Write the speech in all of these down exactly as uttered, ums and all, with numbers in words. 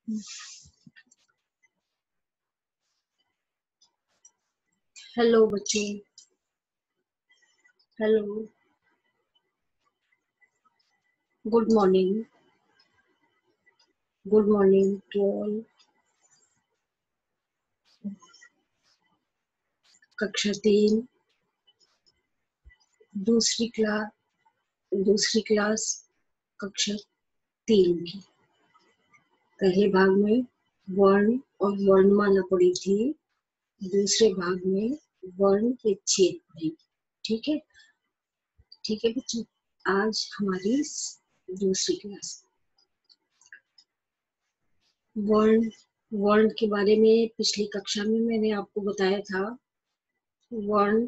Hello बच्चों। Hello, good morning. Good morning to all. कक्षा तीन, दूसरी क्लास दूसरी क्लास कक्षा तीन की पहले भाग में वर्ण और वर्णमाला पढ़ी थी। दूसरे भाग में वर्ण विच्छेद पढ़ी। ठीक है ठीक है बच्चों, आज हमारी दूसरी क्लास वर्ण वर्ण के बारे में। पिछली कक्षा में मैंने आपको बताया था वर्ण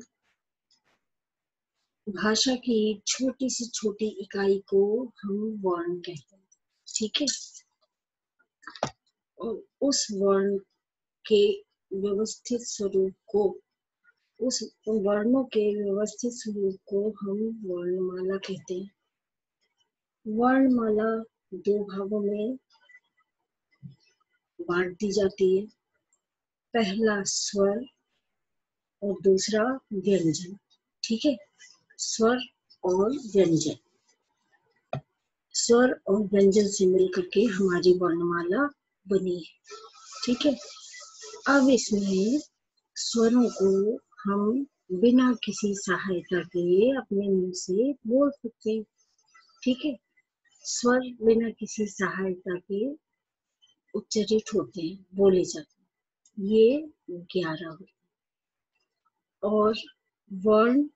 भाषा की छोटी से छोटी इकाई को हम वर्ण कहते हैं। ठीक है, और उस वर्ण के व्यवस्थित स्वरूप को उस वर्णों के व्यवस्थित स्वरूप को हम वर्णमाला कहते हैं। वर्णमाला दो भागों में बांट दी जाती है। पहला स्वर और दूसरा व्यंजन। ठीक है, स्वर और व्यंजन स्वर और व्यंजन से मिलकर के हमारी वर्णमाला बनी है। ठीक है, अब इसमें स्वरों को हम बिना किसी सहायता के अपने मुंह से बोल सकते हैं। ठीक है, स्वर बिना किसी सहायता के उच्चारित होते हैं, बोले जाते हैं। ये ग्यारह होते हैं और वर्ण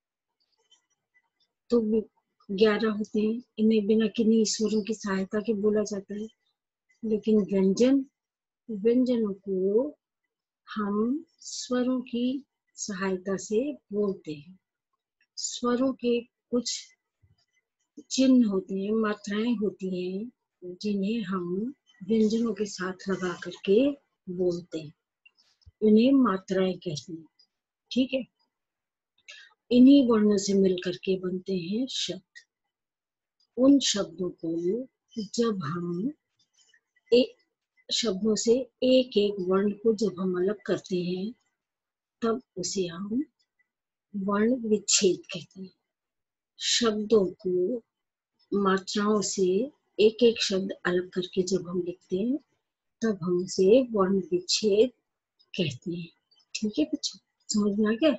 तो ग्यारह होते हैं। इन्हें बिना किन्हीं स्वरों की सहायता के बोला जाता है। लेकिन व्यंजन व्यंजनों को हम स्वरों की सहायता से बोलते हैं। स्वरों के कुछ चिन्ह होते हैं, मात्राएं होती हैं, जिन्हें हम व्यंजनों के साथ लगा करके बोलते हैं। इन्हें मात्राएं कहते हैं। ठीक है, इन्हीं वर्णों से मिलकर के बनते हैं शब्द। उन शब्दों को जब हम एक शब्दों से एक एक वर्ण को जब हम अलग करते हैं तब उसे हम वर्ण विच्छेद कहते हैं। शब्दों को मात्राओं से एक एक शब्द अलग करके जब हम लिखते हैं तब हम उसे वर्ण विच्छेद कहते हैं। ठीक है बच्चों, समझ में आ गया?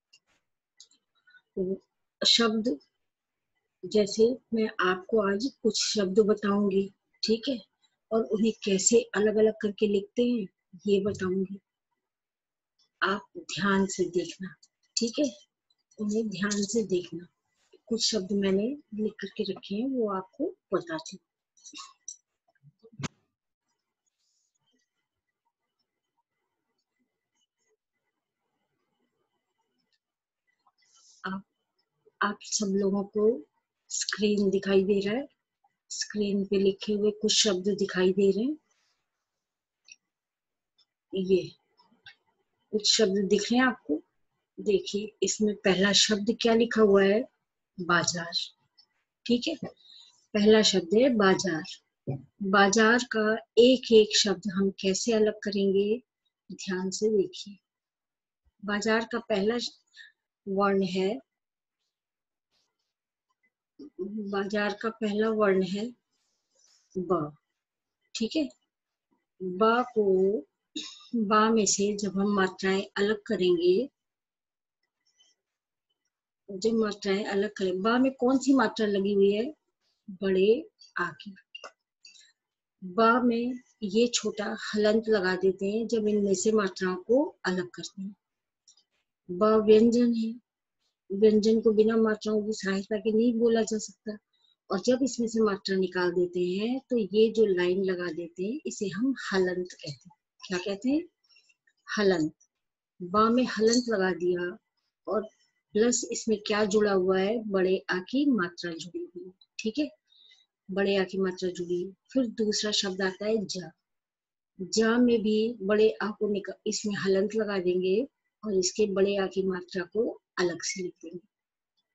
तो शब्द जैसे मैं आपको आज कुछ शब्द बताऊंगी, ठीक है, और उन्हें कैसे अलग अलग करके लिखते हैं ये बताऊंगी। आप ध्यान से देखना। ठीक है, उन्हें ध्यान से देखना। कुछ शब्द मैंने लिख करके रखे हैं, वो आपको पता चले। आप आप सब लोगों को स्क्रीन दिखाई दे रहा है। स्क्रीन पे लिखे हुए कुछ शब्द दिखाई दे रहे हैं। ये कुछ शब्द दिख रहे हैं आपको। देखिए, इसमें पहला शब्द क्या लिखा हुआ है? बाजार। ठीक है, पहला शब्द है बाजार। बाजार का एक एक शब्द हम कैसे अलग करेंगे, ध्यान से देखिए। बाजार का पहला वर्ण है बाजार का पहला वर्ण है ब। ठीक है, बा को बा में से जब हम मात्राएं अलग करेंगे जब मात्राएं अलग करें बा में कौन सी मात्रा लगी हुई है? बड़े आ की। बा में ये छोटा हलंत लगा देते हैं जब इनमें से मात्राओं को अलग करते हैं। ब व्यंजन है। व्यंजन को बिना मात्राओं की सहायता के नहीं बोला जा सकता, और जब इसमें से मात्रा निकाल देते हैं तो ये जो लाइन लगा देते हैं इसे हम हलंत कहते हैं। क्या कहते हैं? हलंत। बा में हलंत लगा दिया और प्लस इसमें क्या जुड़ा हुआ है? बड़े आ की मात्रा जुड़ी हुई। ठीक है, बड़े आ की मात्रा जुड़ी। फिर दूसरा शब्द आता है जा। जा में भी बड़े आ को निकाल इसमें हलंत लगा देंगे और इसके बड़े आ की मात्रा को अलग से लिख देंगे।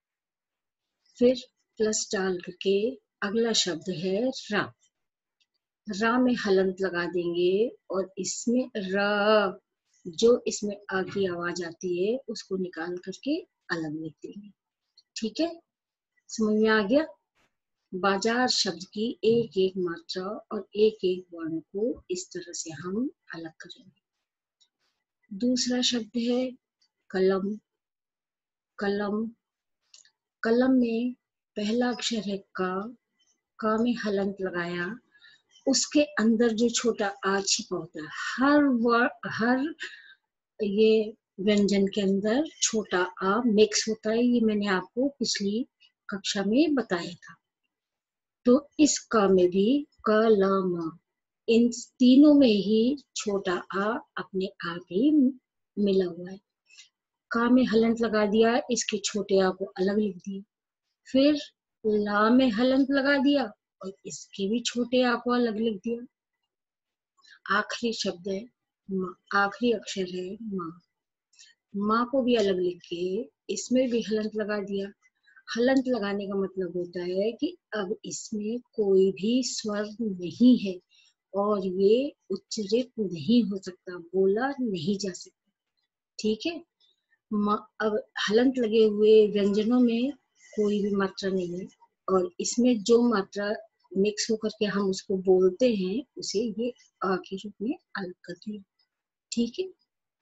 फिर प्लस डाल करके अगला शब्द है रा। रा में हलंत लगा देंगे और इसमें र, जो इसमें अ की आवाज आती है उसको निकाल करके अलग लिख देंगे। ठीक है, समझ में आ गया? बाजार शब्द की एक एक मात्रा और एक एक वर्ण को इस तरह से हम अलग करेंगे। दूसरा शब्द है कलम। कलम, कलम में पहला अक्षर है का, का में हलंत लगाया, उसके अंदर जो छोटा आ छिपा होता है, हर वर्ड हर ये व्यंजन के अंदर छोटा आ मिक्स होता है, ये मैंने आपको पिछली कक्षा में बताया था। तो इस क में भी कलम, इन तीनों में ही छोटा आ अपने आप ही मिला हुआ है। का में हलंत लगा दिया, इसके छोटे आ को अलग लिख दिया, फिर ला में हलंत लगा दिया और इसके भी छोटे आ को अलग लिख दिया। आखिरी शब्द है माँ, आखिरी अक्षर है माँ। माँ को भी अलग लिख के इसमें भी हलंत लगा दिया। हलंत लगाने का मतलब होता है कि अब इसमें कोई भी स्वर नहीं है और ये उच्चरित नहीं हो सकता, बोला नहीं जा सकता। ठीक है, अब हलंत लगे हुए व्यंजनों में कोई भी मात्रा नहीं है और इसमें जो मात्रा मिक्स होकर के हम उसको बोलते हैं उसे ये अ के रूप में अलग कर दिया। ठीक है,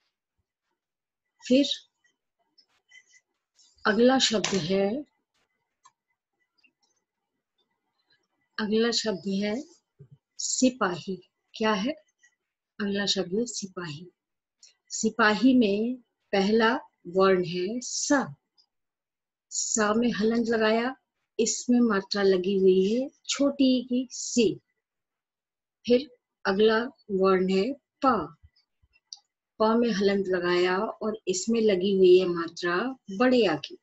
फिर अगला शब्द है अगला शब्द है सिपाही। क्या है? अगला शब्द है सिपाही। सिपाही में पहला वर्ण है सा। सा में हलंत लगाया, इसमें मात्रा लगी हुई है छोटी की सी। फिर अगला वर्ण है पा। पा में हलंत लगाया और इसमें लगी हुई है मात्रा बड़े आ की।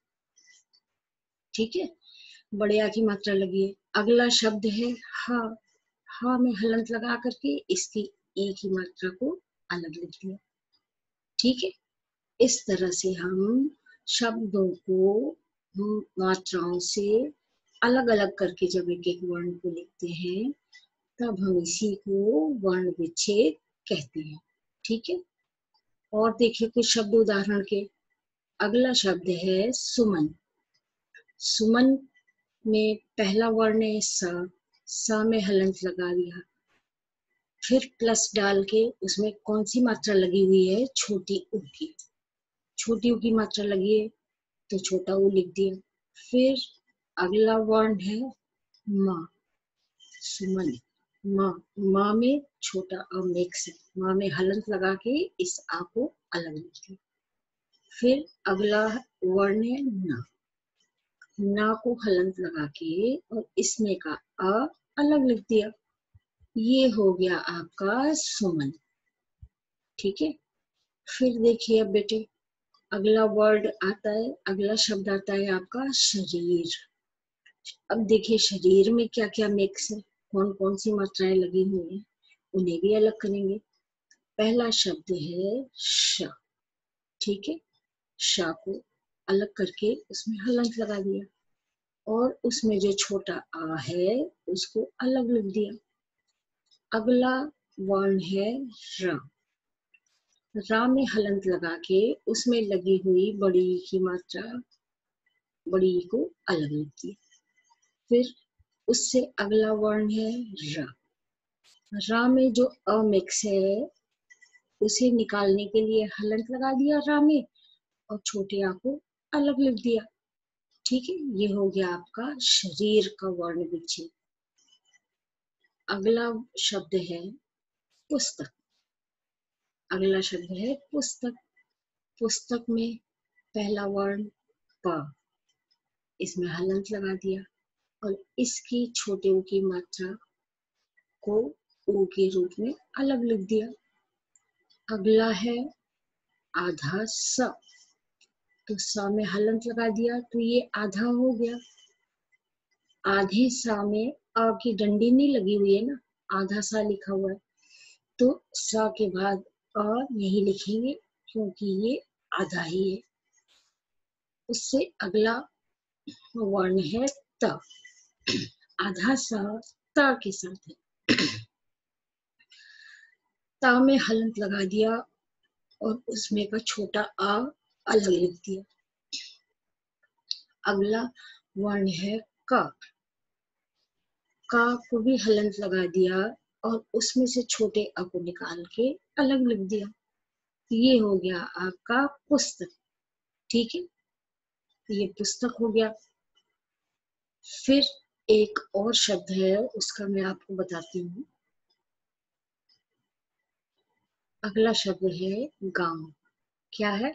ठीक है, बड़े आ की मात्रा लगी है। अगला शब्द है हा। हा में हलंत लगा करके इसकी एक ही मात्रा को अलग लिख दिया। ठीक है, इस तरह से हम शब्दों को मात्राओं से अलग अलग करके जब एक एक वर्ण को लिखते हैं तब हम इसी को वर्ण विच्छेद कहते हैं। ठीक है, और देखिए कुछ शब्द उदाहरण के। अगला शब्द है सुमन। सुमन में पहला वर्ण है सा। सा में हलंत लगा दिया, फिर प्लस डाल के उसमें कौन सी मात्रा लगी हुई है? छोटी ऊ की। छोटी ऊ की मात्रा लगी है तो छोटा ऊ लिख दिया। फिर अगला वर्ण है माँ। सुमन, माँ, माँ में छोटा अ मिक्स है, माँ में हलंत लगा के इस आ को अलग लिख दिया। फिर अगला वर्ण है ना। ना को हलंत लगा के और इसमें का अ अलग लिख दिया। ये हो गया आपका सुमन। ठीक है, फिर देखिए अब बेटे अगला वर्ड आता है, अगला शब्द आता है आपका शरीर। अब देखिए शरीर में क्या क्या मिक्स है, कौन कौन सी मात्राएं लगी हुई हैं, उन्हें भी अलग करेंगे। पहला शब्द है श। ठीक है, श को अलग करके उसमें हलंत लगा दिया और उसमें जो छोटा आ है उसको अलग लिख दिया। अगला वर्ण है र। रा में हलंत लगा के उसमें लगी हुई बड़ी की मात्रा बड़ी को अलग लिख दिया। फिर उससे अगला वर्ण है रा। रा में जो अ मिक्स है उसे निकालने के लिए हलंत लगा दिया रा में और छोटे आ को अलग लिख दिया। ठीक है, ये हो गया आपका शरीर का वर्ण विच्छेद। अगला शब्द है पुस्तक। अगला शब्द है पुस्तक। पुस्तक में पहला वर्ण प, इसमें हलंत लगा दिया और इसकी छोटे ऊ की मात्रा को ऊ के रूप में अलग लिख दिया। अगला है आधा स। तो स में हलंत लगा दिया तो ये आधा हो गया। आधे सा में अ की डंडी नहीं लगी हुई है ना, आधा सा लिखा हुआ है, तो स के बाद अ नहीं लिखेंगे क्योंकि ये आधा ही है। उससे अगला वर्ण है त। आधा सा त के साथ है। ता में हलंत लगा दिया और उसमें का छोटा आ अलग लिख दिया। अगला वर्ण है का। का को भी हलंत लगा दिया और उसमें से छोटे अ को निकाल के अलग लिख दिया। ये हो गया आपका पुस्तक। ठीक है, ये पुस्तक हो गया। फिर एक और शब्द है, उसका मैं आपको बताती हूँ। अगला शब्द है गांव। क्या है?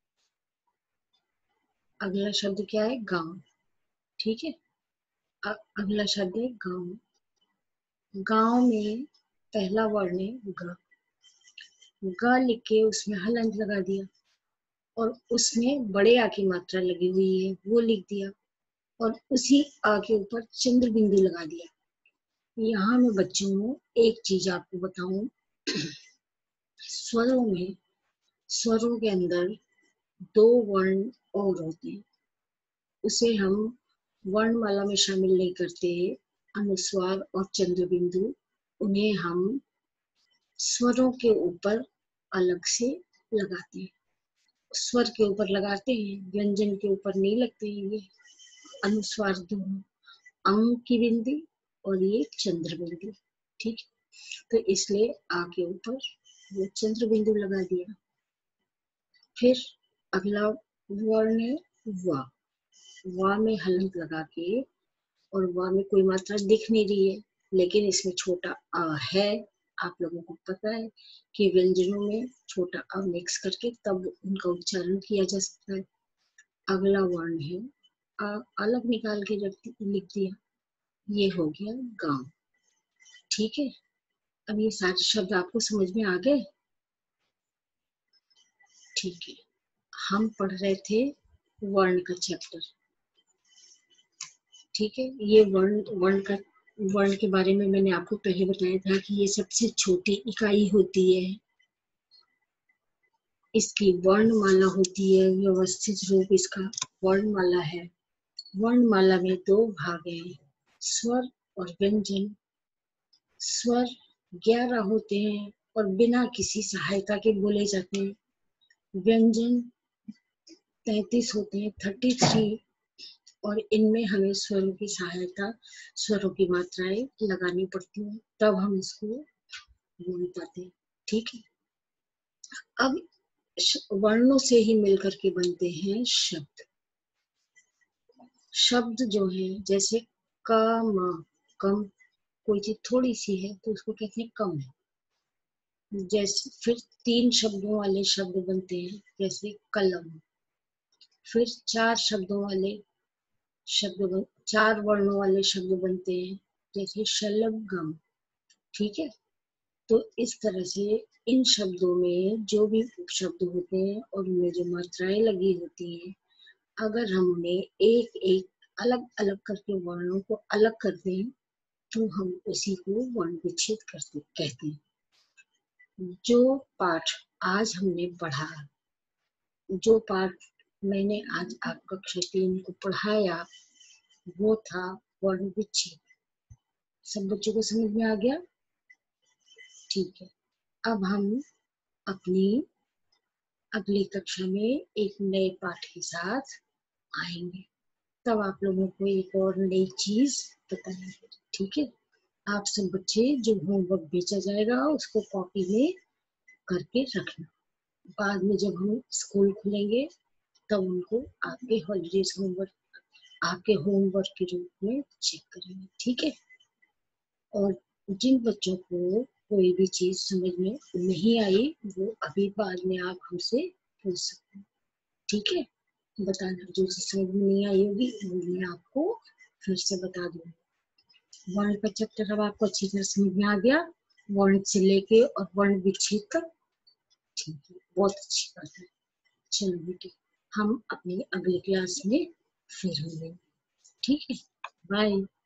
अगला शब्द क्या है? गांव। ठीक है, अगला शब्द है गांव। गांव में पहला वर्ण है ग। ग लिख के उसमें हलंत लगा दिया और उसमें बड़े आ की मात्रा लगी हुई है वो लिख दिया और उसी आ के ऊपर चंद्र बिंदु लगा दिया। यहाँ मैं बच्चों एक चीज आपको बताऊं। स्वरों में स्वरों के अंदर दो वर्ण और होते हैं, उसे हम वर्णमाला में शामिल नहीं करते। अनुस्वार और चंद्र बिंदु, उन्हें हम स्वरों के ऊपर अलग से लगाते हैं। स्वर के ऊपर लगाते हैं, व्यंजन के ऊपर नहीं लगते हैं। ये अनुस्वार दोनों, अंग की बिंदी और ये चंद्र बिंदु। ठीक, तो इसलिए आ के ऊपर वो चंद्र बिंदु लगा दिया। फिर अगला वर्ण है वा। वा में हलंत लगा के, और वा में कोई मात्रा दिख नहीं रही है, लेकिन इसमें छोटा आ है। आप लोगों को पता है कि व्यंजनों में छोटा अ मिक्स करके तब उनका उच्चारण किया जा सकता है। अगला वर्ण है आ, अलग निकाल के रख लिख दिया। ये हो गया गांव। ठीक है, अब ये सारे शब्द आपको समझ में आ गए? ठीक है, हम पढ़ रहे थे वर्ण का चैप्टर। ठीक है, ये वर्ण वर्ण का वर्ण के बारे में मैंने आपको पहले बताया था कि ये सबसे छोटी इकाई होती है। इसकी वर्णमाला होती है, व्यवस्थित रूप इसका वर्णमाला है। वर्णमाला में दो भाग हैं, स्वर और व्यंजन। स्वर ग्यारह होते हैं और बिना किसी सहायता के बोले जाते हैं। व्यंजन तैतीस होते हैं, थर्टी थ्री, और इनमें हमें स्वरों की सहायता, स्वरों की मात्राएं लगानी पड़ती हैं, तब हम इसको बोल पाते हैं। ठीक है, अब वर्णों से ही मिलकर के बनते हैं शब्द। शब्द जो है जैसे क म, कम, कोई चीज थोड़ी सी है तो उसको कहते हैं कम। जैसे फिर तीन शब्दों वाले शब्द बनते हैं, जैसे कलम। फिर चार शब्दों वाले शब्द बन, चार वर्णों वाले शब्द बनते हैं, जैसे शलगम। ठीक है, तो इस तरह से इन शब्दों में जो भी उपशब्द होते हैं और उनमें जो मात्राएं लगी होती हैं, अगर हम उन्हें एक एक अलग अलग करके वर्णों को अलग कर दें तो हम उसी को वर्ण विच्छेद करते कहते हैं। जो पाठ आज हमने पढ़ा, जो पाठ मैंने आज आप कक्षा तीन को पढ़ाया, वो था वर्ण विच्छेद। सब बच्चों को समझ में आ गया? ठीक है, अब हम अपनी अगली कक्षा में एक नए पाठ के साथ आएंगे, तब आप लोगों को एक और नई चीज बताएंगे। ठीक है, आप सब बच्चे जो होमवर्क भेजा जाएगा उसको कॉपी में करके रखना। बाद में जब हम स्कूल खुलेंगे तब उनको आपके हॉलीडेज होमवर्क, आपके होमवर्क के रूप में चेक करेंगे। ठीक है, और जिन बच्चों को कोई भी चीज समझ में नहीं आई वो अभी बाद में आप हमसे पूछ सकते हैं। ठीक है, बताना, जो चीज समझ में नहीं आई होगी वो मैं आपको फिर से बता दूंगी। वर्ण का चैप्टर अब आपको अच्छी तरह समझ में आ गया, वर्ण से लेके और वर्ण विच्छेद तक। ठीक है, बहुत अच्छी बात है। चलो बेटे, हम अपनी अगली क्लास में फिर मिलेंगे। ठीक है, बाय।